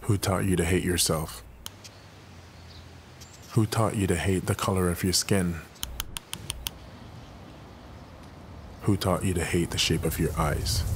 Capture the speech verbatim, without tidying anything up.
Who taught you to hate yourself? Who taught you to hate the color of your skin? Who taught you to hate the shape of your eyes?